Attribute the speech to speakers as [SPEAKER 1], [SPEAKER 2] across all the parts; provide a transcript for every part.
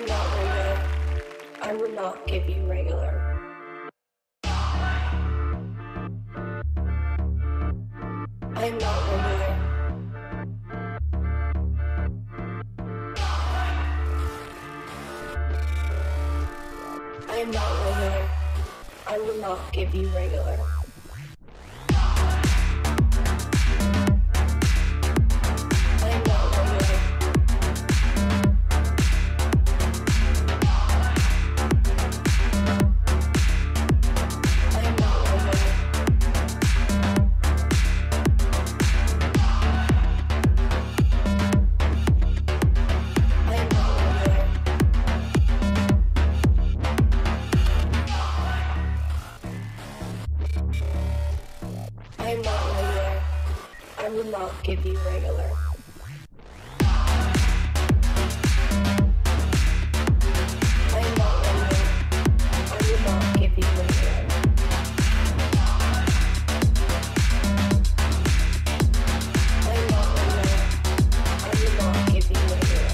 [SPEAKER 1] am not regular. I will not give you regular. I am not regular. I am not regular. I will not give you regular. Give you regular. I am not regular. I will not give you regular. I am not regular. I will not give you regular.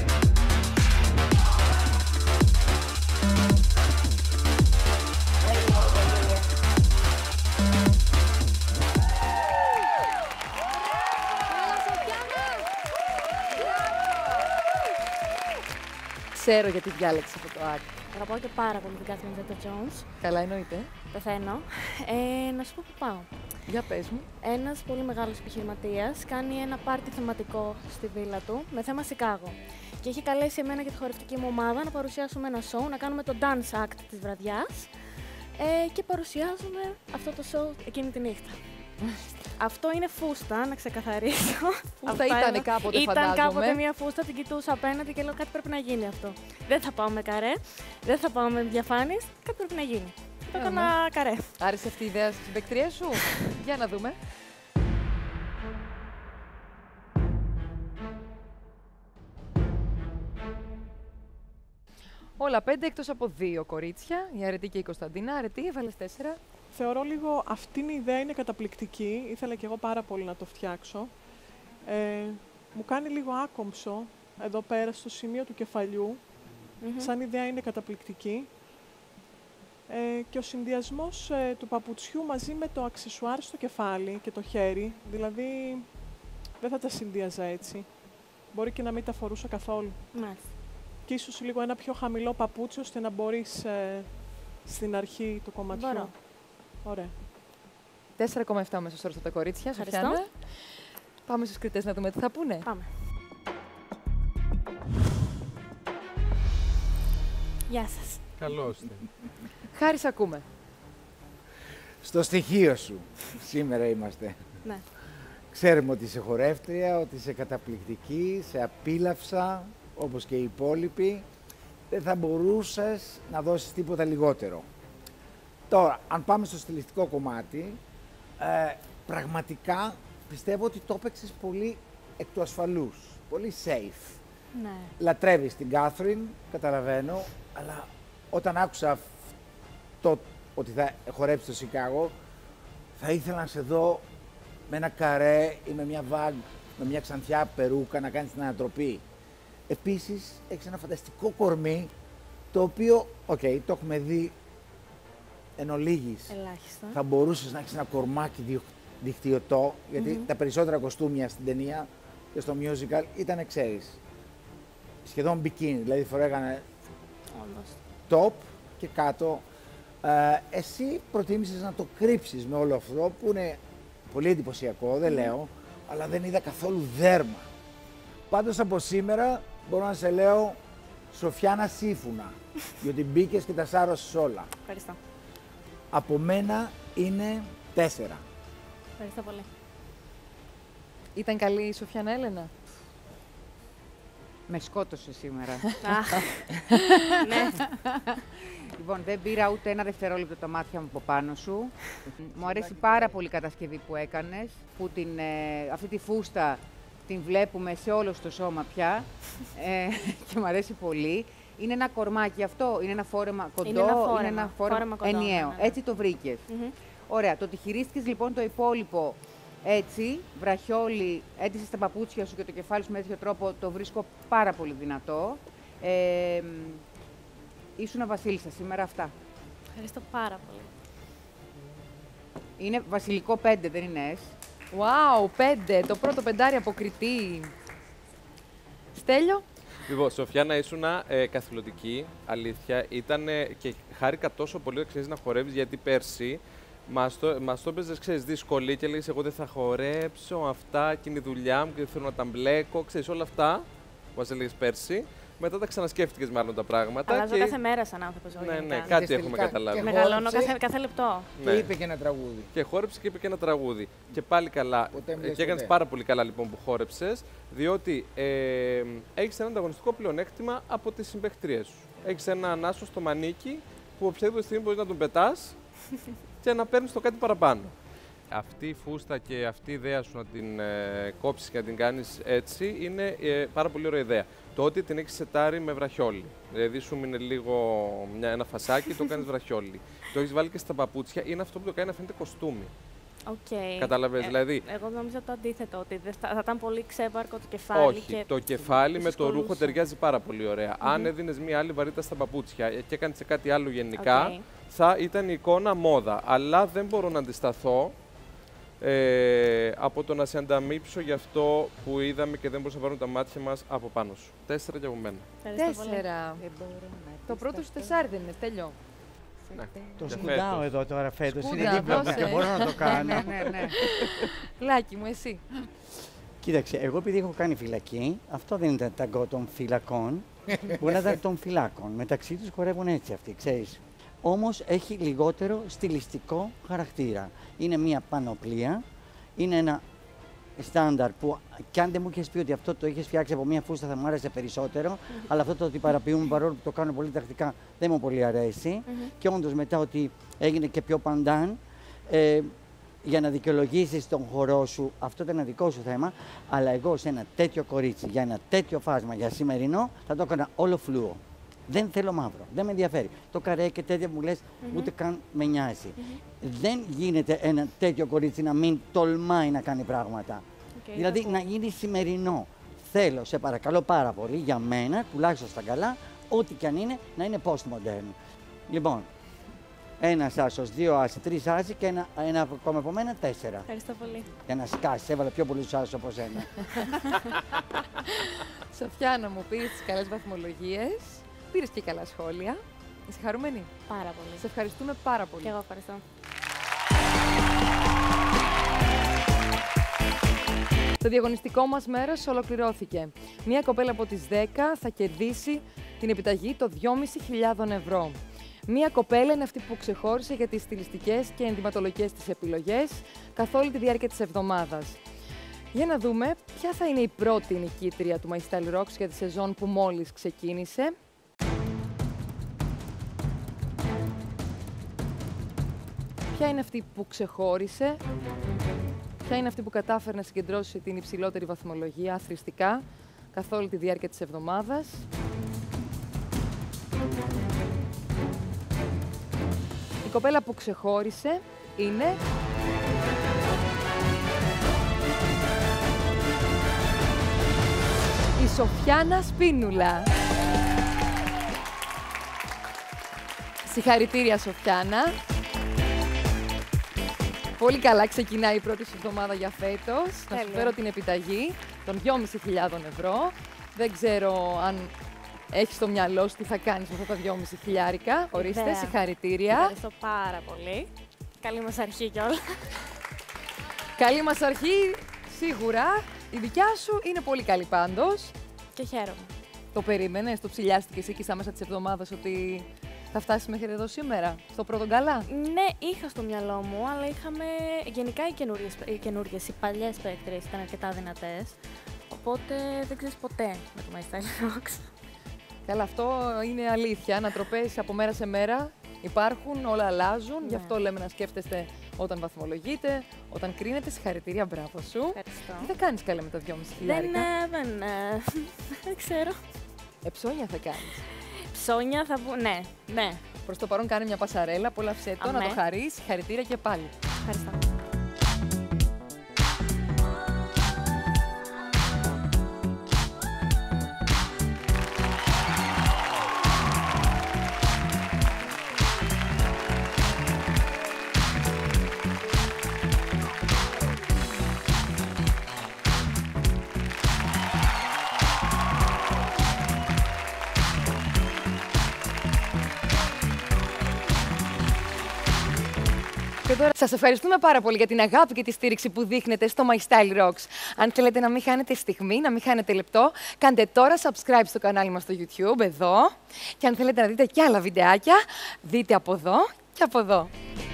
[SPEAKER 1] I am not regular.
[SPEAKER 2] Ξέρω γιατί διάλεξα αυτό το act.
[SPEAKER 3] Αγαπάω και πάρα πολύ την Κάθριν Ζέτα-Τζόνς.
[SPEAKER 2] Καλά εννοείται.
[SPEAKER 3] Πεθαίνω. Να σου πω που πάω.
[SPEAKER 2] Για πες μου.
[SPEAKER 3] Ένας πολύ μεγάλος επιχειρηματίας κάνει ένα πάρτι θεματικό στη βίλα του με θέμα Σικάγο. Και έχει καλέσει εμένα και τη χορευτική μου ομάδα να παρουσιάσουμε ένα show, να κάνουμε το dance act της βραδιάς και παρουσιάζουμε αυτό το show εκείνη τη νύχτα. Αυτό είναι φούστα, να ξεκαθαρίσω.
[SPEAKER 2] Φούστα ήταν κάποτε, φαντάζομαι.
[SPEAKER 3] Ήταν κάποτε μια φούστα, την κοιτούσα απέναντι και λέω κάτι πρέπει να γίνει αυτό. Δεν θα πάω με καρέ, δεν θα πάω με διαφάνειες, κάτι πρέπει να γίνει. Το έκανα καρέ.
[SPEAKER 2] Άρεσε αυτή η ιδέα στην παίκτρια σου? Για να δούμε. Όλα 5 εκτός από 2 κορίτσια, η Αρετή και η Κωνσταντίνα. Αρετή, έβαλες 4.
[SPEAKER 4] Θεωρώ λίγο αυτήν η ιδέα είναι καταπληκτική. Ήθελα και εγώ πάρα πολύ να το φτιάξω. Μου κάνει λίγο άκομψο εδώ πέρα στο σημείο του κεφαλιού. Σαν ιδέα είναι καταπληκτική. Και ο συνδυασμός του παπουτσιού μαζί με το αξεσουάρ στο κεφάλι και το χέρι, δηλαδή δεν θα τα συνδυάζα έτσι. Μπορεί και να μην τα φορούσα καθόλου.
[SPEAKER 3] Μάλιστα.
[SPEAKER 2] και ίσως λίγο ένα πιο χαμηλό παπούτσι, ώστε να μπορείς στην αρχή του κομματιού.
[SPEAKER 3] Μπορώ.
[SPEAKER 2] Ωραία.
[SPEAKER 5] 4,7 μέσος όρος από τα κορίτσια. Σοφιάνα. Πάμε στους κριτές να δούμε τι θα πούνε.
[SPEAKER 3] Πάμε. Γεια σας.
[SPEAKER 6] Καλώς.
[SPEAKER 5] Χάρη, σ' ακούμε.
[SPEAKER 7] Στο στοιχείο σου σήμερα είμαστε.
[SPEAKER 3] Ναι.
[SPEAKER 7] Ξέρουμε ότι είσαι χορεύτρια, ότι είσαι καταπληκτική, σε απίλαυσα, όπως και οι υπόλοιποι. Δεν θα μπορούσες να δώσεις τίποτα λιγότερο. Τώρα, αν πάμε στο στιλιστικό κομμάτι, πραγματικά πιστεύω ότι το έπαιξες πολύ εκ του ασφαλούς, πολύ safe.
[SPEAKER 3] Ναι.
[SPEAKER 7] Λατρεύεις την Κάθριν, καταλαβαίνω, αλλά όταν άκουσα αυτό ότι θα χορέψεις στο Σικάγο, θα ήθελα να σε δω με ένα καρέ ή με μια βάγκ, με μια ξανθιά περούκα να κάνεις την ανατροπή. Επίσης, έχεις ένα φανταστικό κορμί, το οποίο, το έχουμε δει εν ολίγης.
[SPEAKER 3] Ελάχιστα.
[SPEAKER 7] Θα μπορούσες να έχεις ένα κορμάκι δικτυωτό, γιατί τα περισσότερα κοστούμια στην ταινία και στο musical ήταν, ξέρεις, σχεδόν μπικίνι, δηλαδή φοράγανε top και κάτω. Εσύ προτίμησες να το κρύψεις με όλο αυτό, που είναι πολύ εντυπωσιακό, δεν λέω, αλλά δεν είδα καθόλου δέρμα. Πάντως από σήμερα μπορώ να σε λέω Σοφιάνα Σύφουνα, γιατί μπήκες και τα σάρωσες όλα.
[SPEAKER 3] Ευχαριστώ.
[SPEAKER 7] Από μένα είναι 4.
[SPEAKER 3] Ευχαριστώ πολύ.
[SPEAKER 5] Ήταν καλή η Σοφιάνα Έλενα?
[SPEAKER 8] Με σκότωσε σήμερα.
[SPEAKER 3] Ναι.
[SPEAKER 8] Λοιπόν, δεν πήρα ούτε ένα δευτερόλεπτο τα μάτια μου από πάνω σου. Μου αρέσει πάρα πολύ η κατασκευή που έκανες, που αυτή τη φούστα την βλέπουμε σε όλο το σώμα πια και μου αρέσει πολύ. Είναι ένα κορμάκι αυτό, είναι ένα φόρεμα κοντό,
[SPEAKER 3] είναι ένα φόρεμα κοντό,
[SPEAKER 8] ενιαίο.
[SPEAKER 3] ναι.
[SPEAKER 8] Έτσι το βρήκες. Ωραία, το ότι χειρίστηκες λοιπόν το υπόλοιπο έτσι, βραχιόλι, έντυσες τα παπούτσια σου και το κεφάλι σου με τέτοιο τρόπο, το βρίσκω πάρα πολύ δυνατό. ήσουν βασίλισσα σήμερα αυτά.
[SPEAKER 3] Ευχαριστώ πάρα πολύ.
[SPEAKER 8] Είναι βασιλικό 5, δεν είναι S.
[SPEAKER 5] Wow, 5. Το πρώτο πεντάρι αποκριτή. Στέλιο.
[SPEAKER 6] Λοιπόν, Σοφιάνα, ήσουν καθηλωτική, αλήθεια. Ήταν και χάρηκα τόσο πολύ ότι ξέρεις να χορεύεις, γιατί πέρσι μας το έπαιζες, ξέρεις, δύσκολη και έλεγες εγώ δεν θα χορέψω, αυτά και είναι η δουλειά μου και δεν θέλω να τα μπλέκω, ξέρεις, όλα αυτά που μας έλεγες πέρσι. Μετά τα ξανασκέφτηκες μάλλον τα πράγματα.
[SPEAKER 3] Αλλάζω κάθε μέρα σαν άνθρωπος.
[SPEAKER 6] Ναι, κάτι έχουμε καταλάβει.
[SPEAKER 3] Μεγαλώνω κάθε λεπτό.
[SPEAKER 7] Και είπε και ένα τραγούδι.
[SPEAKER 6] Και χόρεψε και είπε και ένα τραγούδι. Και πάλι καλά. Και έκανες πάρα πολύ καλά λοιπόν που χόρεψες, διότι έχεις ένα ανταγωνιστικό πλεονέκτημα από τις συμπαίχτριές σου. Έχεις ένα άσο στο μανίκι που οποιαδήποτε στιγμή μπορείς να τον πετάς και να παίρνεις το κάτι παραπάνω. Αυτή η φούστα και αυτή η ιδέα σου να την κόψεις και να την κάνεις έτσι είναι πάρα πολύ ωραία ιδέα. Το ότι την έχεις σετάρει με βραχιόλι. Δηλαδή σου μείνει λίγο ένα φασάκι, το κάνεις βραχιόλι. Το έχεις βάλει και στα παπούτσια, είναι αυτό που το κάνει να φαίνεται κοστούμι.
[SPEAKER 3] Okay.
[SPEAKER 6] Καταλαβαίνεις, δηλαδή.
[SPEAKER 3] Εγώ νόμιζα το αντίθετο, ότι θα ήταν πολύ ξέβαρκο το κεφάλι.
[SPEAKER 6] Όχι,
[SPEAKER 3] και
[SPEAKER 6] το κεφάλι με το ρούχο ταιριάζει πάρα πολύ ωραία. Αν έδινες μία άλλη βαρύτητα στα παπούτσια και έκανες σε κάτι άλλο γενικά, θα ήταν η εικόνα μόδα. Αλλά δεν μπορώ να αντισταθώ από το να σε ανταμείψω για αυτό που είδαμε και δεν μπορούσαμε να πάρουμε τα μάτια μας από πάνω σου. 4 και από μένα.
[SPEAKER 5] 4. Το πρώτο σου 4 δεν είναι, Στέλιο.
[SPEAKER 6] Ναι.
[SPEAKER 9] Το σκουντάω εδώ τώρα φέτος,
[SPEAKER 5] Σκούντα,
[SPEAKER 9] είναι δίπλα μου και μπορώ να το κάνω.
[SPEAKER 8] Ναι.
[SPEAKER 5] Λάκη μου, εσύ.
[SPEAKER 9] Κοίταξε, εγώ επειδή έχω κάνει φυλακή, αυτό δεν ήταν ταγκό των φυλακών, μπορεί να ήταν των φυλάκων. Μεταξύ τους χορεύουν έτσι αυτοί, ξέρεις. Όμως έχει λιγότερο στιλιστικό χαρακτήρα. Είναι μια πανοπλία, είναι ένα στάνταρ που κι αν δεν μου είχες πει ότι αυτό το είχες φτιάξει από μια φούστα θα μου άρεσε περισσότερο, αλλά αυτό το ότι παραποιούμε παρόλο που το κάνω πολύ τακτικά δεν μου πολύ αρέσει. Και όντως μετά ότι έγινε και πιο παντάν, για να δικαιολογήσεις τον χορό σου, αυτό ήταν ένα δικό σου θέμα, αλλά εγώ σε ένα τέτοιο κορίτσι, για ένα τέτοιο φάσμα για σημερινό, θα το έκανα όλο φλούο. Δεν θέλω μαύρο, δεν με ενδιαφέρει. Το καρέ και τέτοια που μου λες, ούτε καν με νοιάζει. Δεν γίνεται ένα τέτοιο κορίτσι να μην τολμάει να κάνει πράγματα. Δηλαδή να γίνει σημερινό. Θέλω, σε παρακαλώ πάρα πολύ, για μένα, τουλάχιστον στα καλά, ό,τι κι αν είναι, να είναι post-modern. Λοιπόν, 1 άσος, 2 άσοι, 3 άσοι και ένα ακόμα από μένα, 4.
[SPEAKER 3] Ευχαριστώ πολύ.
[SPEAKER 9] Για να σκάσεις, έβαλα πιο πολλούς άσους από σένα.
[SPEAKER 5] Σοφιάνα, μου πήρες τις καλές βαθμολογίες, πήρες και καλά σχόλια. Είσαι χαρούμενη?
[SPEAKER 3] Πάρα πολύ.
[SPEAKER 5] Σε ευχαριστούμε πάρα πολύ.
[SPEAKER 3] Και εγώ ευχαριστώ.
[SPEAKER 5] Το διαγωνιστικό μας μέρος ολοκληρώθηκε. Μία κοπέλα από τις 10 θα κερδίσει την επιταγή των 2.500 ευρώ. Μία κοπέλα είναι αυτή που ξεχώρισε για τις στιλιστικές και ενδυματολογικές της επιλογές καθ' όλη τη διάρκεια της εβδομάδας. Για να δούμε ποια θα είναι η πρώτη νικήτρια του My Style Rocks για τη σεζόν που μόλις ξεκίνησε. Ποια είναι αυτή που ξεχώρισε, ποια είναι αυτή που κατάφερε να συγκεντρώσει την υψηλότερη βαθμολογία αθροιστικά καθ' όλη τη διάρκεια της εβδομάδας. Η κοπέλα που ξεχώρισε είναι... η Σοφιάνα Σπίνουλα. Συγχαρητήρια, Σοφιάνα. Πολύ καλά ξεκινάει η πρώτη σου εβδομάδα για φέτος. Να σου φέρω την επιταγή των 2.500 ευρώ. Δεν ξέρω αν έχεις στο μυαλό σου τι θα κάνεις με αυτά τα 2.500 χιλιάρικα. Ορίστε, συγχαρητήρια.
[SPEAKER 3] Ευχαριστώ πάρα πολύ. Καλή μας αρχή κιόλας.
[SPEAKER 5] Καλή μας αρχή, σίγουρα. Η δικιά σου είναι πολύ καλή πάντως.
[SPEAKER 3] Και χαίρομαι.
[SPEAKER 5] Το περίμενες, το ψηλιάστηκες εκεί στα μέσα της εβδομάδας ότι θα φτάσεις μέχρι εδώ σήμερα, στο πρώτο γκαλά?
[SPEAKER 3] Ναι, είχα στο μυαλό μου, αλλά είχαμε γενικά οι παλιές παίκτριες ήταν αρκετά δυνατές. Οπότε δεν ξέρεις ποτέ με το My Style Rocks.
[SPEAKER 5] Καλά, αυτό είναι αλήθεια. Ανατροπές από μέρα σε μέρα υπάρχουν, όλα αλλάζουν. Γι' αυτό λέμε να σκέφτεστε όταν βαθμολογείτε, όταν κρίνετε. Συγχαρητήρια, μπράβο σου.
[SPEAKER 3] Ευχαριστώ.
[SPEAKER 5] Τι θα κάνεις καλά με τα 2.500 χιλιάρικα?
[SPEAKER 3] Δεν ξέρω.
[SPEAKER 5] Ψώνια θα κάνεις?
[SPEAKER 3] Ψώνια θα βγουν, ναι.
[SPEAKER 5] Προς το παρόν κάνε μια πασαρέλα, απόλαυσέ το, να το χαρείς. Συγχαρητήρια και πάλι.
[SPEAKER 3] Ευχαριστώ.
[SPEAKER 5] Και τώρα σας ευχαριστούμε πάρα πολύ για την αγάπη και τη στήριξη που δείχνετε στο My Style Rocks. Αν θέλετε να μην χάνετε στιγμή, να μην χάνετε λεπτό, κάντε τώρα subscribe στο κανάλι μας στο YouTube, εδώ. Και αν θέλετε να δείτε και άλλα βιντεάκια, δείτε από εδώ και από εδώ.